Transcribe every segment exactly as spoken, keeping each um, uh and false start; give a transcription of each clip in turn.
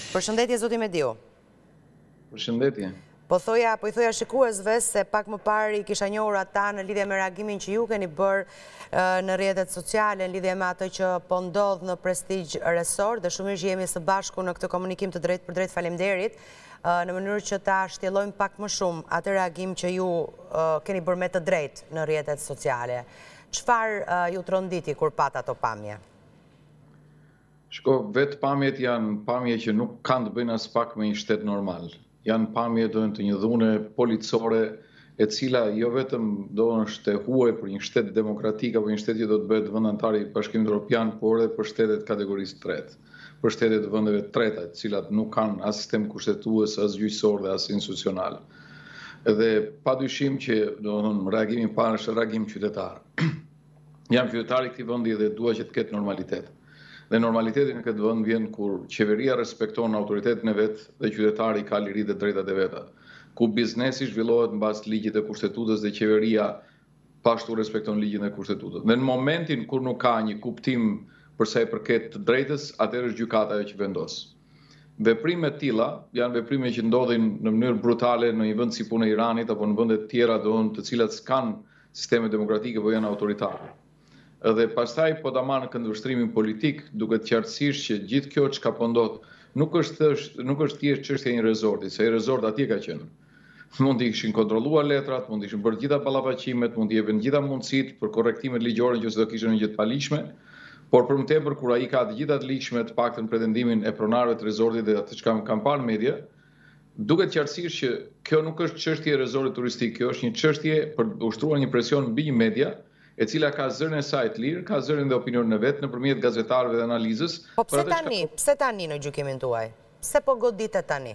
Përshëndetje, zoti Mediu. Përshëndetje. Po thoja, po i thoja shikuesve se pak më parë i kisha njohur ata në lidhje me reagimin që ju keni bërë në rrjetet sociale, në lidhje me atë që po ndodh në Prestigj Resort, dhe shumë mirë që jemi së bashku në këtë komunikim të drejtë për drejtë, faleminderit, në mënyrë që ta shtjellojmë pak më shumë atë reagim që ju keni bërë me të drejtë në rrjetet sociale. Çfarë ju tronditi kur pat ato pamje? Shko, vetë pamjet janë pamje që nuk kanë të bëjnë as pak me një shtet normal. Janë pamje të një dhune policore e cila jo vetëm do është e huaj për një shtet demokratik apo një shtet që do të bëhet vëndantar i Bashkimit Evropian, por edhe për shtetet kategorisë tretë, për shtetet të vendeve të treta, të cilat nuk kanë as sistem kushtetues, as gjyqësor dhe as institucional. Dhe padyshim që do të thonë reagimi i parë është reagim qytetar. Jam qytetar i këtij vendi dhe dua që të ketë normalitet. Dhe normaliteti në këtë vend vjen kur qeveria respekton autoritetin e vet dhe qytetari ka liri dhe drejtat e veta. Ku biznesi zhvillohet mbas ligjit të kushtetutës dhe qeveria pashtu respekton ligjin e kushtetutës. Dhe në momentin kur nuk ka një kuptim për sa i përket të drejtës, atëherë është gjykata ajo që vendos. Veprime të tilla janë veprime që ndodhin në mënyrë brutale në një vend si puna e Iranit apo në vende të tjera të cilat s'kan sisteme demokratike apo janë autoritare. Dhe pastaj po ta marrë në këndvështrimin politik, duket qartësisht që gjithë kjo çka po ndodh nuk është nuk është thjesht çështja e një rezorti, se ai rezort atje ka qenë. Mund të ishin kontrolluar letrat, mund të ishin bërë gjitha ballafaqimet, mund të jepen gjitha mundësitë për korrektimet ligjore nëse do kishin një gjë të paligjshme, por për më tepër kur ai ka të gjitha të ligjshme, të paktën pretendimin e pronarëve të rezortit dhe atë çka kanë parë në media, duket qartësisht që kjo nuk është çështje e rezortit turistik, kjo është një çështje për të ushtruar një presion mbi një media e cila ka zërin e saj të lirë, ka zërin dhe opinionin e vet nëpërmjet gazetarëve dhe analizës. Po pse tani? Pse tani në gjykimin tuaj? Pse po goditet tani?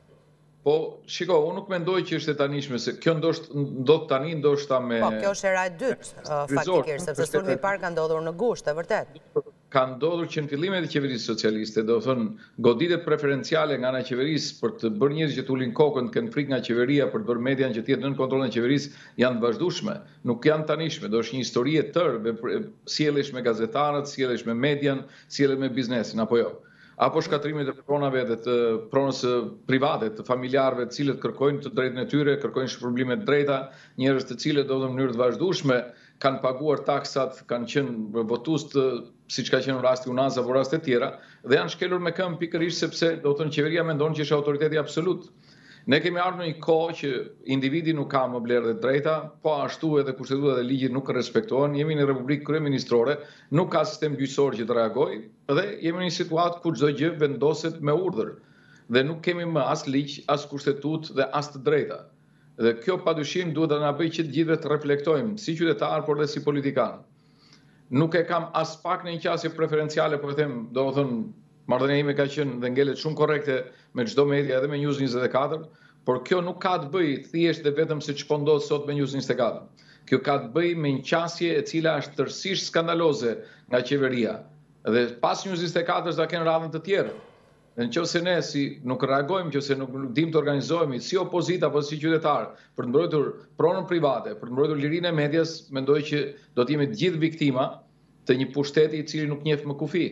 Po, shiko, unë nuk mendoj që është e tanishme, se kjo ndodh tani ndoshta me... Po, kjo është era e dytë, faktikisht, sepse sulmi i parë ka ndodhur në gusht, e vërtet. Ka ndodhur që në fillimet e qeverisë socialiste, do të thonë goditet preferenciale nga ana qeverisë për të bërë njerëz që të ulin kokën, të kenë frikë nga qeveria për të bërë median që të jetë nën kontrollin e qeverisë, janë të vazhdueshme, nuk janë tanishme, do është një histori e tërë, sjellësh me gazetarët, sjellësh me median, sjellësh me biznesin apo jo. Apo shkatrimit të pronave dhe të pronës private, të familjarëve të cilët kërkojnë të drejtën e tyre, kërkojnë shpërblime të drejta, njerëz të cilët do në mënyrë të vazhdueshme kanë paguar taksat, kanë qenë votues të siç ka qenë në rasti Unaz apo raste të tjera, dhe janë shkelur me këmbë pikërisht sepse do të thonë qeveria mendon që është autoriteti absolut. Ne kemi ardhur në një kohë që individi nuk ka më vlerë dhe drejta, po ashtu edhe kushtetuta dhe ligji nuk respektohen, jemi në Republikë kryeministrore, nuk ka sistem gjyqësor që të reagojë dhe jemi në një situatë ku çdo gjë vendoset me urdhër dhe nuk kemi më as ligj, as kushtetutë dhe as të drejta. Dhe kjo padyshim duhet të na bëjë që të gjithëve të reflektojmë si qytetar por edhe si politikan. Nuk e kam as pak në një qasje preferenciale, po e them, do të thonë, marrëdhënia ime ka qenë dhe ngelet shumë korrekte me çdo media edhe me News njëzet e katër, por kjo nuk ka të bëjë thjesht dhe vetëm se ç'po ndodh sot me News njëzet e katër. Kjo ka të bëjë me një qasje e cila është tërësisht skandaloze nga qeveria. Dhe pas News njëzet e katër do kenë radhën të tjerë. Dhe nëse ne si nuk reagojmë, nëse nuk dim të organizohemi si opozita apo si qytetar për të mbrojtur pronën private, për të mbrojtur lirinë e medias, mendoj që do të jemi të gjithë viktima të një pushteti i cili nuk njeh më kufi.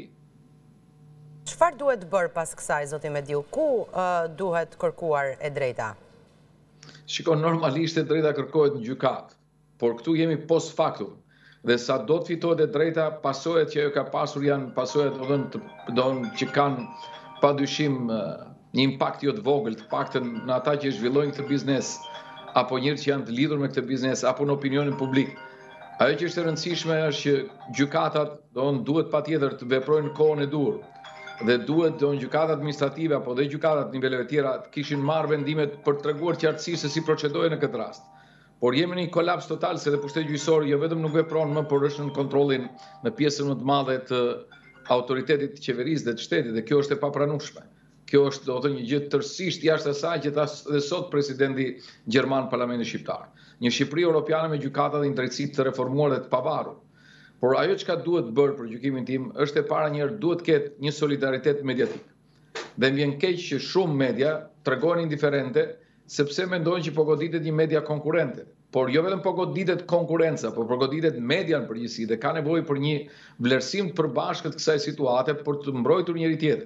Çfarë duhet bërë pas kësaj, zoti Mediu? Ku duhet kërkuar e drejta? Shiko, normalisht e drejta kërkohet në gjykat, por këtu jemi post factum. Dhe sa do të fitohet e drejta, pasojat që ajo ka pasur janë pasojat do që kanë padyshim një impakt jo të vogël, të paktën në ata që zhvillojnë këtë biznes, apo njerëz që janë të lidhur me këtë biznes, apo në opinionin publik. Ajo që është e rëndësishme është që gjykatat duhet patjetër të veprojnë në kohën e dur. Dhe duhet do në gjykatat administrative apo dhe gjykatat niveleve tjera të kishin marrë vendimet për të treguar qartësisht se si procedojnë në këtë rast. Por jemi në një kolaps total se dhe pushteti gjyqësor jo vetëm nuk vepron më, por është në kontrollin në pjesën më të madhe të autoritetit të qeverisë dhe të shtetit, dhe kjo është e papranueshme. Kjo është do të një gjë tërësisht jashtë asaj që tha dhe sot presidenti gjerman parlamentit shqiptar. Një Shqipëri europiane me gjykata dhe një drejtësi të reformuar dhe të pavarur. Por ajo çka duhet bërë për gjykimin tim është e para njëherë duhet ketë një solidaritet mediatik. Dhe më vjen keq që shumë media tregojnë indiferente sepse mendojnë që po goditet një media konkurrente. Por jo vetëm po goditet konkurenca, por po goditet media në përgjithësi dhe ka nevojë për një vlerësim të përbashkët kësaj situate për të mbrojtur njëri tjetrin.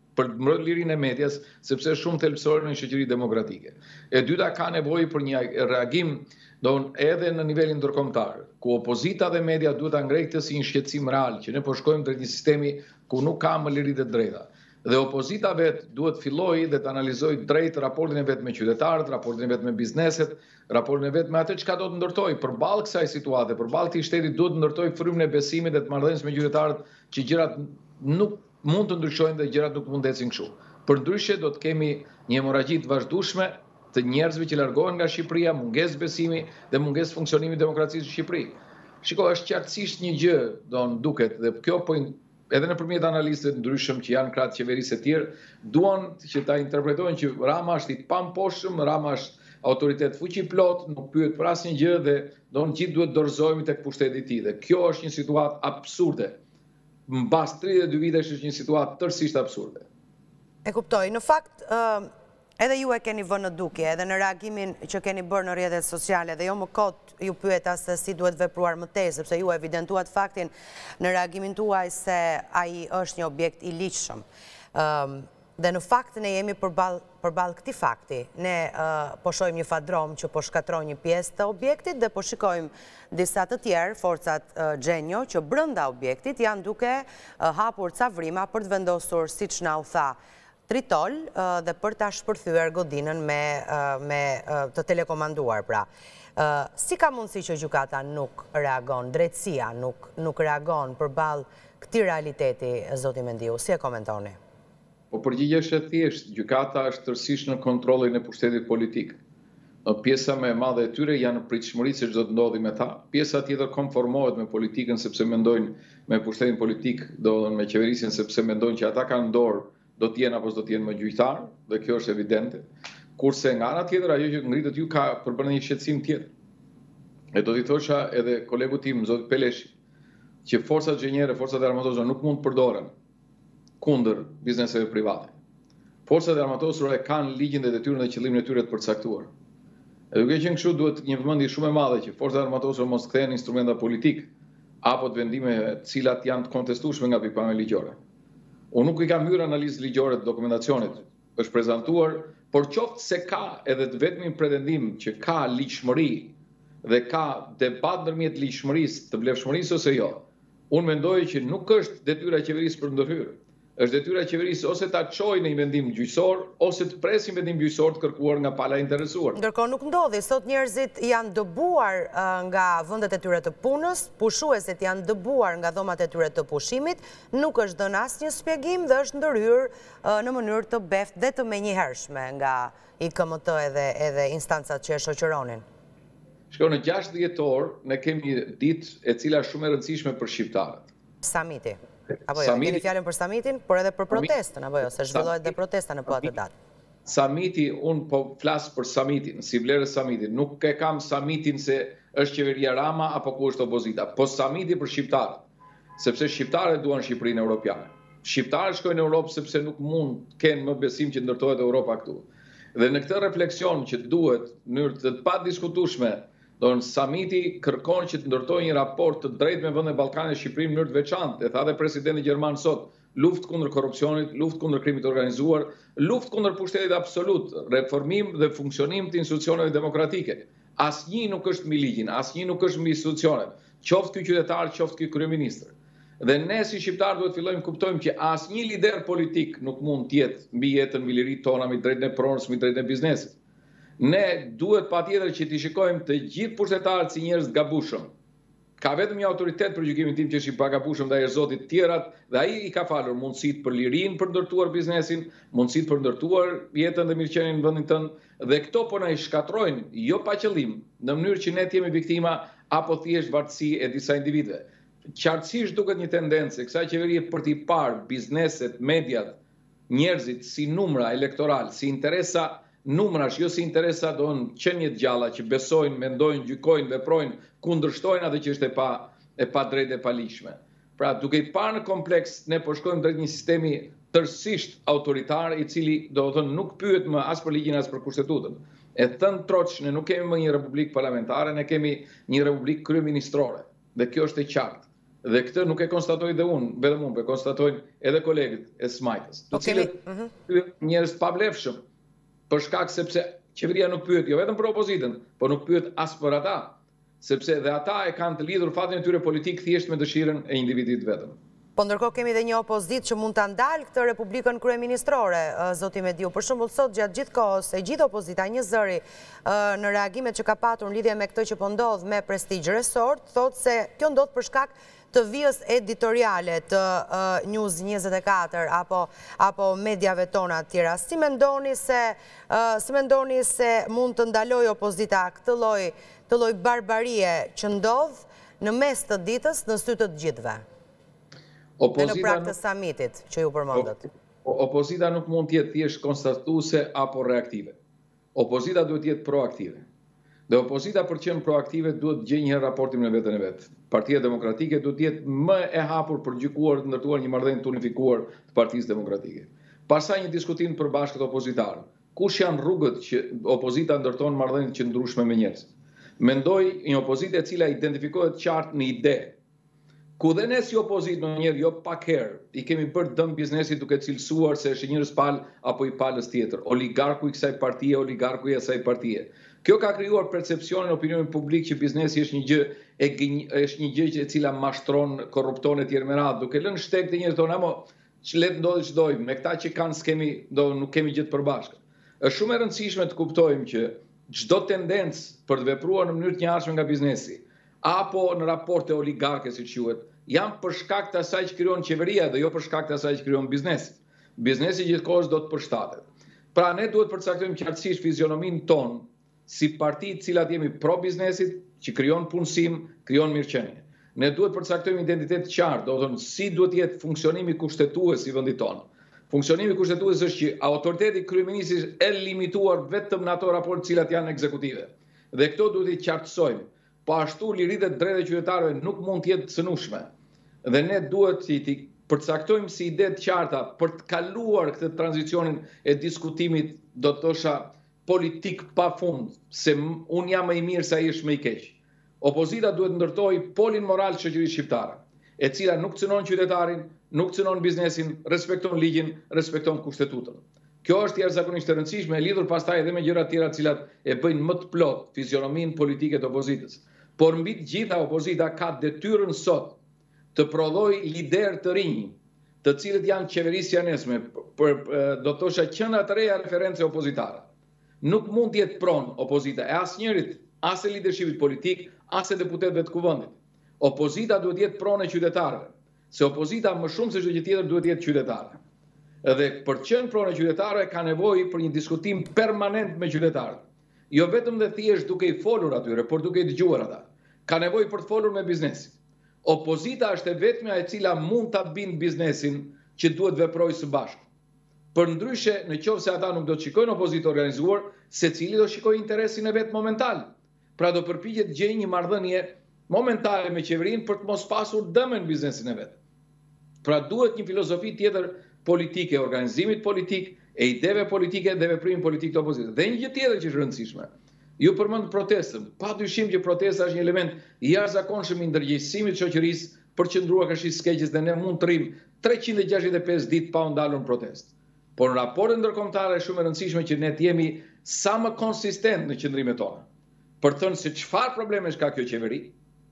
për të mbrojtur lirinë e medias, sepse është shumë thelbësore në një shoqëri demokratike. E dyta, ka nevojë për një reagim don edhe në nivelin ndërkombëtar, ku opozita dhe media duhet ta ngrejnë këtë si një shqetësim real, që ne po shkojmë drejt një sistemi ku nuk ka më liri dhe drejta. Dhe opozita vet duhet fillojë dhe të analizojë drejt raportin e vet me qytetarët, raportin e vet me bizneset, raportin e vet me atë çka do të ndërtojë përballë kësaj situate, përballë këtij shteti duhet të ndërtojë frymën e besimit dhe të marrëdhënies me qytetarët që gjërat nuk mund të ndryshojnë dhe gjërat nuk mund të ecin kështu. Përndryshe do të kemi një hemorragji të vazhdueshme të njerëzve që largohen nga Shqipëria, mungesë besimi dhe mungesë funksionimi i demokracisë në Shqipëri. Shiko, është qartësisht një gjë, do në duket, dhe kjo po edhe nëpërmjet analistëve të ndryshëm që janë krahët qeverisë e tjerë, duan që ta interpretojnë që Rama është i pamposhëm, Rama është autoritet fuqiplot, nuk pyet për asnjë gjë dhe do në gjithë duhet dorëzohemi tek pushteti i tij. Dhe kjo është një situatë absurde. Mbas tridhjetë e dy vitesh është një situatë tërësisht absurde. E kuptoj. Në fakt, edhe ju e keni vënë në dukje, edhe në reagimin që keni bërë në rrjetet sociale, dhe jo më kot ju pyeta se si duhet vepruar më tej, sepse ju evidentuat faktin në reagimin tuaj se ai është një objekt i ligjshëm. Dhe në fakt ne jemi përballë këtij fakti. Ne po shohim një fadrom që po shkatron një pjesë të objektit dhe po shikojmë disa të tjerë, forcat Xhenjo, që brenda objektit janë duke hapur ca vrima për të vendosur, siç na u tha, tritol dhe për ta shpërthyer godinën me të telekomanduar, pra. Si ka mundësi që gjykata nuk reagon, drejtësia nuk reagon përballë këtij realiteti, zoti Mendiu? Si e komentoni? Po përgjigja është e thjeshtë, gjykata është tërësisht në kontrollin e pushtetit politik. Pjesa më e madhe e tyre janë në pritshmëri se çdo të ndodhi me ta. Pjesa tjetër konformohet me politikën sepse mendojnë me pushtetin politik, do me qeverisjen sepse mendojnë që ata kanë dorë do të jenë apo s'do të jenë më gjyqtar, dhe kjo është evidente. Kurse nga ana tjetër ajo që ngritet ju ka përbërë një shqetësim tjetër. E do t'i thosha edhe kolegu tim, zoti Peleshi, që forcat gjenjere, forcat e armatosura nuk mund të përdoren kundër bizneseve private. Forcat e armatosura kanë ligjin dhe detyrën dhe qëllimin e tyre të përcaktuar. E duke qenë kështu duhet një vëmendje shumë e madhe që forcat e armatosura mos kthehen instrumenta politik apo të vendime të cilat janë të kontestueshme nga pikpamja ligjore. Unë nuk i kam hyrë analizë ligjore të dokumentacionit, është prezantuar, por qoftë se ka edhe të vetmin pretendim që ka ligjshmëri dhe ka debat ndërmjet ligjshmërisë të vlefshmërisë ose jo, unë mendoj që nuk është detyra e qeverisë për ndërhyrë. Është detyra e qeverisë ose ta çojë në një vendim gjyqësor ose të presë një vendim gjyqësor të kërkuar nga pala interesuar. Ndërkohë nuk ndodhi, sot njerëzit janë dëbuar nga vendet e tyre të punës, pushuesit janë dëbuar nga dhomat e tyre të pushimit, nuk është dhënë asnjë shpjegim dhe është ndërhyrë në mënyrë të beftë dhe të menjëhershme nga I K M T edhe edhe instancat që e shoqëronin. Shko, në gjashtë dhjetor ne kemi ditë e cila është shumë e rëndësishme për shqiptarët. Samiti. Apo jo, keni fjalën për samitin, por edhe për protestën, apo jo, se zhvillohet dhe protesta në po atë datë. Samiti, unë po flas për samitin, si vlerë samitin. Nuk e kam samitin se është qeveria Rama apo ku është opozita, po samiti për shqiptarët, sepse shqiptarët duan Shqipërinë europiane. Shqiptarët shkojnë në Europë sepse nuk mund të kenë më besim që ndërtohet Europa këtu. Dhe në këtë refleksion që duhet në mënyrë të padiskutueshme, do në samiti kërkon që të ndërtojë një raport të drejtë me vendet Ballkanit dhe Shqipërinë në mënyrë të veçantë. E tha dhe presidenti gjerman sot, luftë kundër korrupsionit, luftë kundër krimit të organizuar, luftë kundër pushtetit absolut, reformim dhe funksionim të institucioneve demokratike. Asnjë nuk është mbi ligjin, asnjë nuk është mbi institucionet, qoftë ky qytetar, qoftë ky kryeminist. Dhe ne si shqiptarë duhet fillojmë kuptojmë që asnjë lider politik nuk mund të jetë mbi jetën, mbi liritë tona, mbi drejtën e pronës, mbi drejtën e biznesit. Ne duhet patjetër që t'i shikojmë të gjithë pushtetarët si njerëz të gabueshëm. Ka vetëm një autoritet për gjykimin tim që është I pagabueshëm ndaj zotit tjerat, dhe ai I ka falur mundësitë për lirinë për ndërtuar biznesin, mundësitë për ndërtuar jetën dhe mirëqenien në vendin tënd, dhe këto po na I shkatrojnë jo pa qëllim, në mënyrë që ne të jemi viktima apo thjesht vartësi e disa individëve. Qartësisht duket një tendencë e kësaj qeverie për t'i parë bizneset, mediat, njerëzit si numra elektoral, si interesa numrash, jo si interesa do në qenie të gjalla që besojnë, mendojnë, gjykojnë, veprojnë, kundërshtojnë atë që është e pa e pa drejtë e pa ligjshme. Pra, duke I parë në kompleks, ne po shkojmë drejt një sistemi tërësisht autoritar I cili do të thënë nuk pyet më as për ligjin as për kushtetutën. E thënë troç, ne nuk kemi më një republikë parlamentare, ne kemi një republikë kryeministrore. Dhe kjo është e qartë. Dhe këtë nuk e konstatoj dhe unë, vetëm unë, pe konstatojnë edhe kolegët e Smajtës, të cilët njerëz të pablefshëm, për shkak sepse qeveria nuk pyet, jo vetëm për opozitën, por nuk pyet as për ata, sepse dhe ata e kanë të lidhur fatin e tyre politik thjesht me dëshirën e individit vetëm. Po ndërkohë kemi dhe një opozit që mund të ndalë këtë Republikën Kryeministrore, zoti Mediu. Për shembull sot gjatë gjithë kohës e gjithë opozita një zëri në reagimet që ka patur në lidhje me këtë që po ndodh me Prestige Resort, thotë se kjo ndodh për shkak të vijës editoriale të News njëzet e katër apo apo mediave tona të tjera. Si mendoni se si mendoni se mund të ndaloj opozita këtë lloj të lloj barbarie që ndodh në mes të ditës në sy të gjithëve? Dhe në prag të samitit që ju përmendët. Opozita nuk mund të jetë thjesht konstatuese apo reaktive. Opozita duhet të jetë proaktive. Dhe opozita për të qenë proaktive duhet të gjejë një raportim në veten e vet. Partia Demokratike duhet të jetë më e hapur për gjykuar të ndërtuar një marrëdhënie të unifikuar të Partisë Demokratike. Pastaj një diskutim të përbashkët opozitar. Kush janë rrugët që opozita ndërton marrëdhënie të qëndrueshme me njerëzit? Mendoj një opozitë e cila identifikohet qartë në ide. Ku dhe ne si opozit në njerë, jo pak herë, i kemi bërë dëm biznesit duke cilësuar se është njërës palë apo i palës tjetër, oligarku i kësaj partije, oligarku i asaj partije. Kjo ka krijuar percepcionin opinionin publik që biznesi është një gjë e është një gjë e cila mashtron, korrupton e tjerë me radhë, duke lënë shtek të njerëz tonë, ama ç'let ndodhi ç'dojmë, me këta që kanë skemi, do nuk kemi gjë të përbashkët. Është shumë e rëndësishme të kuptojmë që çdo tendencë për të vepruar në mënyrë të njëjtshme nga biznesi, apo në raporte oligarke, siç quhet, janë për shkak të asaj që krijon qeveria dhe jo për shkak të asaj që krijon biznesi. Biznesi gjithkohës do të përshtatet. Pra ne duhet përcaktojmë qartësisht fizionominë tonë si parti të cilat jemi pro biznesit, që krijon punësim, krijon mirëqenie. Ne duhet përcaktojmë identitet të qartë, do të thonë si duhet të jetë funksionimi kushtetues i vendit tonë. Funksionimi kushtetues është që autoriteti kryeministit është e limituar vetëm në ato raporte të cilat janë ekzekutive. Dhe këto duhet i qartësojmë. Po ashtu liritë e drejtë e qytetarëve nuk mund të jetë të cënueshme. Dhe ne duhet të përcaktojmë si ide të qarta për të kaluar këtë tranzicionin e diskutimit, do të thosha, politik pafund, se unë jam më i mirë se ai është më i keq. Opozita duhet ndërtojë polin moral të shoqërisë shqiptare, e cila nuk cënon qytetarin, nuk cënon biznesin, respekton ligjin, respekton kushtetutën. Kjo është jashtëzakonisht e rëndësishme, e lidhur pastaj edhe me gjëra të tjera të cilat e bëjnë më të plot fizionominë politike të opozitës. Por mbi të gjitha opozita ka detyrën sot të prodhoj lider të rinj, të cilët janë qeverisë janesme, për do të thosha qendra të reja referencë opozitare. Nuk mund të jetë pronë opozita e asnjërit, as e leadershipit politik, as e deputetëve të kuvendit. Opozita duhet të jetë pronë e qytetarëve, se opozita më shumë se çdo gjë tjetër duhet të jetë qytetare. Edhe për të qenë pronë e qytetarëve ka nevojë për një diskutim permanent me qytetarët. Jo vetëm dhe thjesht duke i folur atyre, por duke i dëgjuar ata. Ka nevojë për të folur me biznesin. Opozita është e vetmja e cila mund ta bindë biznesin që duhet veprojë së bashku. Përndryshe, nëse ata nuk do të shikojnë opozitë organizuar, secili do shikojë interesin e vet momental. Pra do përpiqet të gjejë një marrëdhënie momentale me qeverinë për të mos pasur dëm në biznesin e vet. Pra duhet një filozofi tjetër politike, organizimit politik, e ideve politike dhe veprimit politik të opozitës. Dhe një gjë tjetër që është e rëndësishme. Ju përmend protestën. Pa dyshim që protesta është një element i jashtëzakonshëm i ndërgjegjësimit të shoqërisë për qëndruar kështu skeqjes dhe ne mund të rrim treqind e gjashtëdhjetë e pesë ditë pa u ndalur në protestë. Por në raportet ndërkombëtare është shumë e rëndësishme që ne të jemi sa më konsistent në qëndrimet tona. Për të thënë se çfarë problemesh ka kjo qeveri,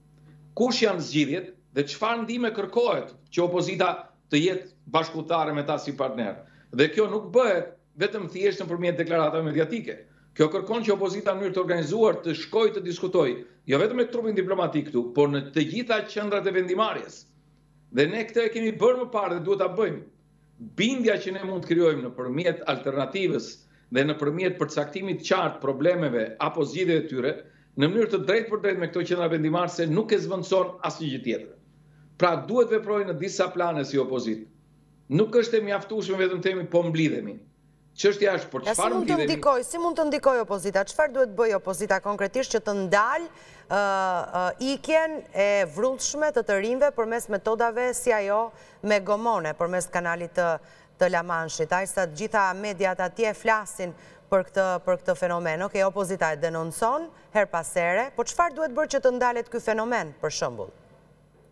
kush janë zgjidhjet dhe çfarë ndihme kërkohet që opozita të jetë bashkëpunëtare me ta si partner. Dhe kjo nuk bëhet vetëm thjesht nëpërmjet deklaratave mediatike. Kjo kërkon që opozita në mënyrë të organizuar të shkojë të diskutojë, jo vetëm me trupin diplomatik këtu, por në të gjitha qendrat e vendimarrjes. Dhe ne këtë e kemi bërë më parë dhe duhet ta bëjmë. Bindja që ne mund të krijojmë nëpërmjet alternativës dhe nëpërmjet përcaktimit të qartë problemeve apo zgjidhjeve të tyre, në mënyrë të drejtë për drejtë me këto qendra vendimarrëse nuk e zvendëson asnjë gjë tjetër. Pra duhet veprojnë në disa plane si opozitë. Nuk është e mjaftueshme vetëm themi po mblidhemi. Çështja është për çfarë mund të ndikojë, si mund të ndikojë opozita? Çfarë duhet bëjë opozita konkretisht që të ndalë uh, uh, ikjen e vrullshme të të rinjve përmes metodave si ajo me gomone, përmes kanalit të, të La Manche-it? Ai sa të gjitha mediat atje flasin për këtë për këtë fenomen. Okej, opozita e denoncon her pas here, por çfarë duhet bërë që të ndalet ky fenomen, për shembull?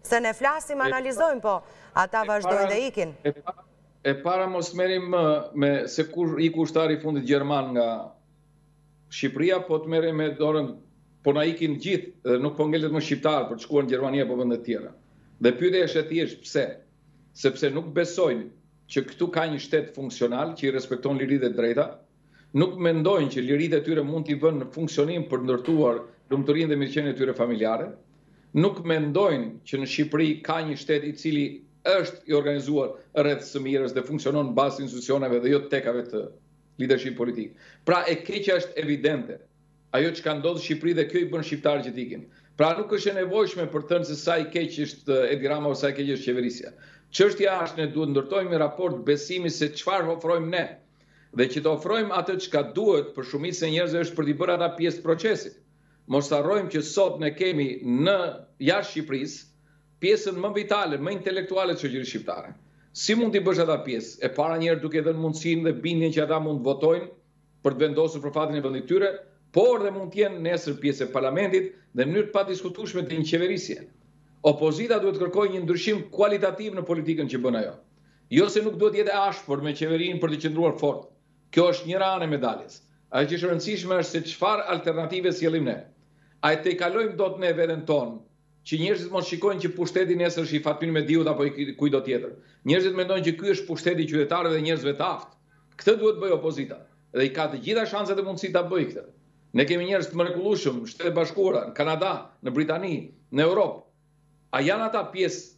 Se ne flasim, analizojmë, po ata vazhdojnë dhe ikin. E para mos merim me se kur i kushtari fundit Gjerman nga Shqipëria, po të merim me dorën, po na ikin gjithë, dhe nuk po ngellet më shqiptarë për të shkuar në Gjermani apo vende të tjera. Dhe pyetja është e thjeshtë pse? Sepse nuk besojnë që këtu ka një shtet funksional që i respekton liritë e drejta, nuk mendojnë që liritë e tyre mund t'i vënë në funksionim për ndërtuar lumturinë dhe mirëqenien e tyre familjare, nuk mendojnë që në Shqipëri ka një shtet i cili është i organizuar rreth së mirës dhe funksionon në bazë të institucioneve dhe jo të tekave të leadership politik. Pra e keqja është evidente. Ajo që ka ndodhur në Shqipëri dhe kjo i bën shqiptarët që t'ikin. Pra nuk është e nevojshme për të thënë se sa i keq është Edi Rama ose sa i keq është qeverisja. Çështja është ne duhet ndërtojmë një raport besimi se çfarë ofrojmë ne dhe që të ofrojmë atë çka duhet për shumicën e njerëzve është për t'i bërë ata pjesë të procesit. Mos harrojmë që sot ne kemi në jashtë Shqipërisë pjesën më vitale, më intelektuale të shoqërisë shqiptare. Si mund t'i bësh ata pjesë? E para njëherë duke dhënë mundësinë dhe bindjen që ata mund të votojnë për të vendosur për fatin e vendit tyre, por dhe mund të jenë nesër pjesë e parlamentit dhe në mënyrë të padiskutueshme të një qeverisje. Opozita duhet të kërkojë një ndryshim kualitativ në politikën që bën ajo. Jo se nuk duhet jetë ashpër me qeverinë për të qëndruar fort. Kjo është njëra anë e medaljes. Ajo që është e rëndësishme është se çfarë alternative sjellim ne. A e tejkalojmë dot ne veten tonë që njerëzit mos shikojnë që pushteti nesër është i Fatmin Mediut apo i kujdo tjetër. Njerëzit mendojnë që ky është pushteti i qytetarëve dhe njerëzve të aftë. Këtë duhet bëj opozita. Dhe i ka të gjitha shanset e mundësi ta bëjë këtë. Ne kemi njerëz të mrekullueshëm në Shtetet Bashkuara, në Kanada, në Britani, në Europë. A janë ata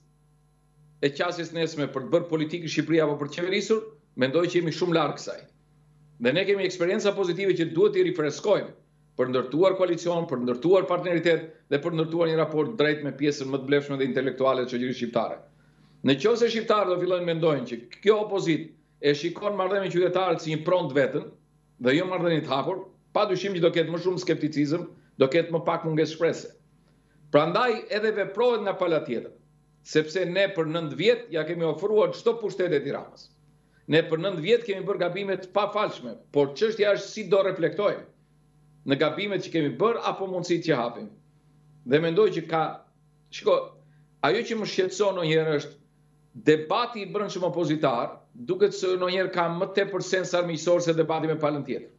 pjesë e qasjes nesme për të bërë politikë në Shqipëri apo për të qeverisur? Mendoj që jemi shumë larg kësaj. Dhe ne kemi eksperjenca pozitive që duhet i rifreskojmë për ndërtuar koalicion, për ndërtuar partneritet dhe për ndërtuar një raport drejt me pjesën më të vlefshme dhe intelektuale të shoqërisë shqiptare. Nëse shqiptarët do fillojnë mendojnë që kjo opozitë e shikon marrëdhënien me qytetarët si një pront vetën dhe jo marrëdhënie të hapur, padyshim që do ketë më shumë skepticizëm, do ketë më pak mungesë shprese. Prandaj edhe veprohet nga pala tjetër, sepse ne për nëntë vjet ja kemi ofruar çdo pushtet e Tiranës. Ne për nëntë vjet kemi bërë gabime të pafalshme, por çështja është si do reflektojmë në gabimet që kemi bërë apo mundësitë që hapim. Dhe mendoj që ka, shiko, ajo që më shqetëson ndonjëherë është debati i brendshëm opozitar, duket se ndonjëherë ka më tepër sens armiqësor se debati me palën tjetër.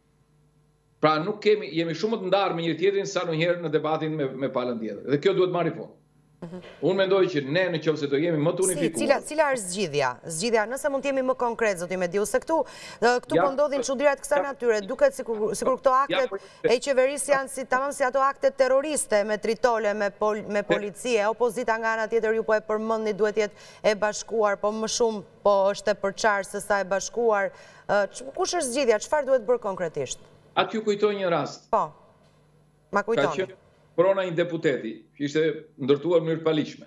Pra nuk kemi, jemi shumë të ndarë me njëri tjetrin sa ndonjëherë në debatin me, me palën tjetër. Dhe kjo duhet marrë fund. Unë mendoj që ne në qoftë se do jemi më të unifikuar. Si, cila, cila është zgjidhja? Zgjidhja, nëse mund të jemi më konkret, zoti Mediu, se këtu, këtu po ndodhin çudirat kësaj natyre, duket sikur sikur këto aktet e qeverisë janë si tamam si ato akte terroriste me tritole, me pol, me policie, opozita nga ana tjetër ju po e përmendni duhet jetë e bashkuar, po më shumë po është e përçarë se sa e bashkuar. Kush është zgjidhja? Çfarë duhet bërë konkretisht? Atë ju kujtoj një rast. Po. Ma kujtoni. Prona një deputeti, që ishte ndërtuar në mënyrë paligjshme.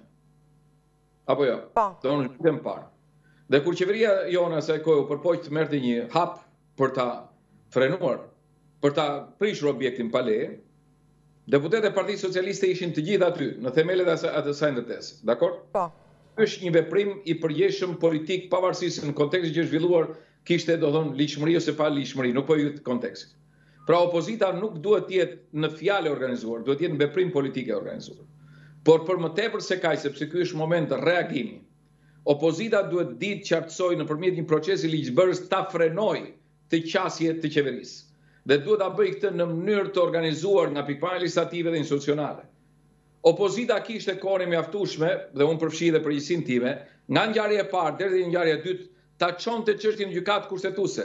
Apo jo? Po. Do në shpitëm parë. Dhe kur qeveria jone asaj kohe u përpoq të merrte një hap për ta frenuar, për ta prishur objektin pa leje, deputetët e Partisë Socialiste ishin të gjithë aty, në themelet e asaj ndërtese. Dakor? Po. Është një veprim i përgjithshëm politik, pavarësisht në kontekstin që është zhvilluar, kishte do thonë ligjshmëri ose pa ligjshmëri, nuk po jut kontekstit. Pra opozita nuk duhet të jetë në fjalë organizuar, duhet të jetë në veprim politike organizuar. Por për më tepër se kaq, sepse ky është moment reagimi, opozita duhet ditë qartësoj nëpërmjet një procesi ligjbërës ta frenojë të qasje të qeverisë. Dhe duhet ta bëjë këtë në mënyrë të organizuar nga pikpamja legislative dhe institucionale. Opozita kishte kohën e mjaftueshme, dhe unë përfshi dhe përgjegjësinë time, nga ngjarja e parë deri në ngjarja e dytë, ta çonte çështjen në gjykatë kushtetuese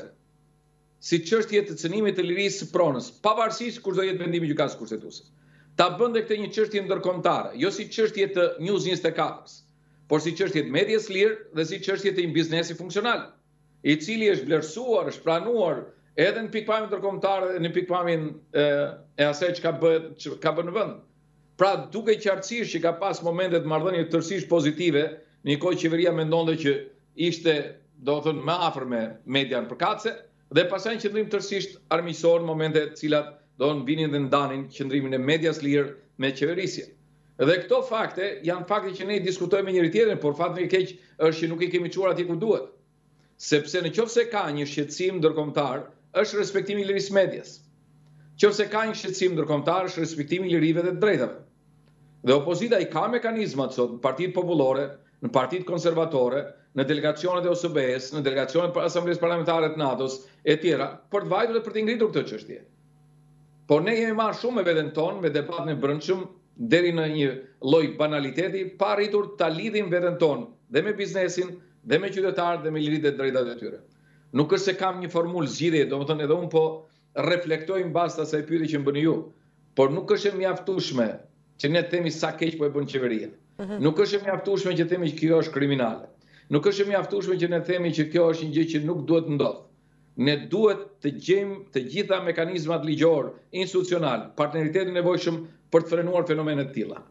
si çështje të cënimit të lirisë së pronës, pavarësisht kush do jetë vendimi i gjykatës kushtetuese. Ta bënte këtë një çështje ndërkombëtare, jo si çështje të News njëzet e katër, por si çështje të medias lirë dhe si çështje të një biznesi funksional, i cili është vlerësuar, është pranuar edhe në pikpamjen ndërkombëtare dhe në pikpamjen e, e asaj që ka bëhet, që ka bërë në vend. Pra duke qartësisht që ka pas momente të marrëdhënie tërësisht pozitive, në një kohë qeveria mendonte që ishte, do të thënë, më afër me median përkatëse, dhe pasaj në qëndrim tërësisht armiqësor në momente të cilat do në vinin dhe ndanin qëndrimin e medias lirë me qeverisje. Dhe këto fakte janë fakte që ne i diskutojmë me njëri tjetrin, por fakti i keq është që nuk i kemi çuar atje ku duhet. Sepse nëse ka një shqetësim ndërkombëtar, është respektimi i lirisë medias. Nëse ka një shqetësim ndërkombëtar, është respektimi i lirive dhe të drejtave. Dhe opozita i ka mekanizmat sot në partitë popullore, në partitë konservatore, në delegacionet e O S B-s, në delegacionet e Asamblesë Parlamentare të NATO-s e tjera, për të vajtur dhe për të ngritur këtë çështje. Por ne jemi marrë shumë me veten tonë, me debatin e brendshëm, deri në një lloj banaliteti, pa arritur ta lidhim veten tonë dhe me biznesin, dhe me qytetarët, dhe me liritë e drejtat e tyre. Nuk është se kam një formulë zgjidhje, domethënë edhe unë po reflektoj mbas asaj pyetje që më bëni ju, por nuk është e mjaftueshme që ne themi sa keq po e bën qeveria. Nuk është e mjaftueshme që themi që kjo është kriminale. Nuk është e mjaftueshme që ne themi që kjo është një gjë që nuk duhet ndodh. Ne duhet të gjejmë të gjitha mekanizmat ligjor, institucional, partneritetin e nevojshëm për të frenuar fenomene të tilla.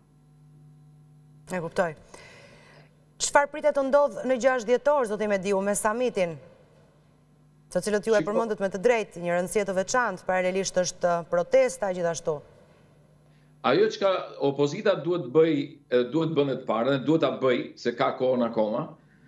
E kuptoj. Çfarë pritet të ndodh në gjashtë dhjetor, zoti Mediu, me samitin? Të cilët ju e përmendët me të drejtë, një rëndësie të veçantë, paralelisht është protesta gjithashtu. Ajo që opozita duhet bëj, duhet bënë të parë, dhe duhet ta bëj, se ka kohën akoma,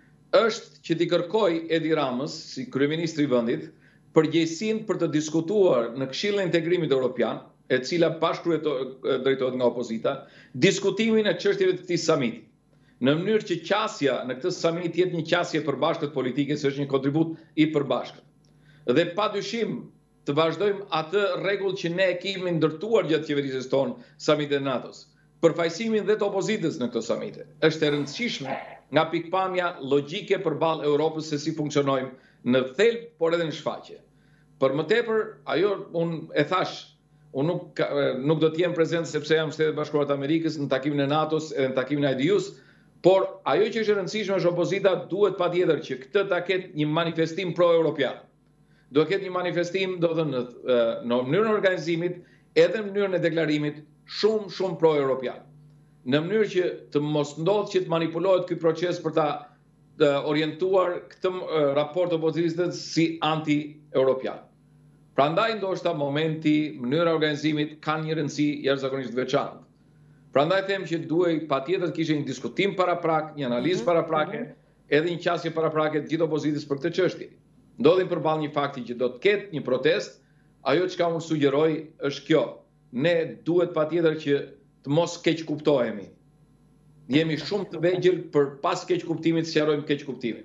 është që t'i kërkoj Edi Ramës, si kryeministri i vendit, përgjegjësinë për të diskutuar në Këshillin e Integrimit Evropian, e cila bashkëdrejtohet nga opozita, diskutimin e çështjeve të këtij samiti. Në mënyrë që qasja në këtë samit jetë një qasje përbashkët politike, se është një kontribut i përbashkët. Dhe pa dyshim të vazhdojmë atë rregull që ne e kemi ndërtuar gjatë qeverisjes tonë samitet e NATO-s, përfaqësimin dhe të opozitës në këtë samite. Është e rëndësishme nga pikpamja logjike përballë Europës se si funksionojmë në thelb, por edhe në shfaqje. Për më tepër, ajo unë e thash, unë nuk, nuk do të jem prezent sepse jam Shtetet Bashkuara të Amerikës në takimin e NATO-s edhe në takimin e I D U-s, por ajo që është e rëndësishme është opozita duhet patjetër që këtë ta ketë një manifestim pro-europian. Do të ketë një manifestim, do të thënë, në mënyrën e organizimit, edhe në mënyrën e deklarimit, shumë shumë pro-europian. Në mënyrë që të mos ndodhë që të manipulohet ky proces për ta orientuar këtë raport opozitës si anti-europian. Prandaj ndoshta momenti, mënyra e organizimit kanë një rëndësi jashtëzakonisht të veçantë. Prandaj them që duhej patjetër të kishte një diskutim paraprak, një analizë paraprake, edhe një qasje paraprake të gjithë opozitës për këtë çështje. Ndodhim përballë një fakti që do të ketë një protest, ajo çka unë sugjeroj është kjo. Ne duhet patjetër që të mos keq kuptohemi. Jemi shumë të vegjël për pas keq kuptimit të sqarojmë keq kuptimin.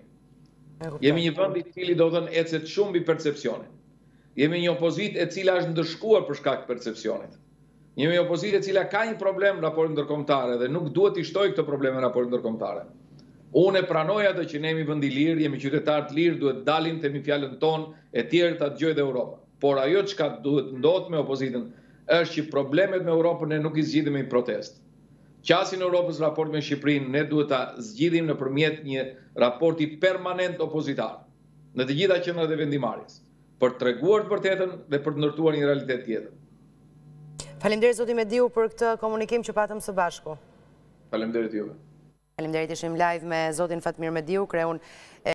Jemi një vend i cili do të thënë ecet shumë mbi percepsionin. Jemi një opozitë e cila është ndëshkuar për shkak të percepcionit. Jemi një opozitë e cila ka një problem në raportet ndërkombëtare dhe nuk duhet i shtojë këtë problem në raportet ndërkombëtare. Unë e pranoj atë që ne jemi vend i lirë, jemi qytetarë të lirë, duhet dalim themi fjalën tonë, e tjerë ta dëgjojë dhe Europa. Por ajo çka duhet ndodhet me opozitën është që problemet me Europën ne nuk i zgjidhim me protestë. Qasin e Europës raport me Shqipërinë ne duhet ta zgjidhim nëpërmjet një raporti permanent opozitar në të gjitha qendrat e vendimarrjes, për të treguar të vërtetën dhe për të ndërtuar një realitet tjetër. Faleminderit zoti Mediu për këtë komunikim që patëm së bashku. Faleminderit juve. Faleminderit, ishim live me zotin Fatmir Mediu, kreun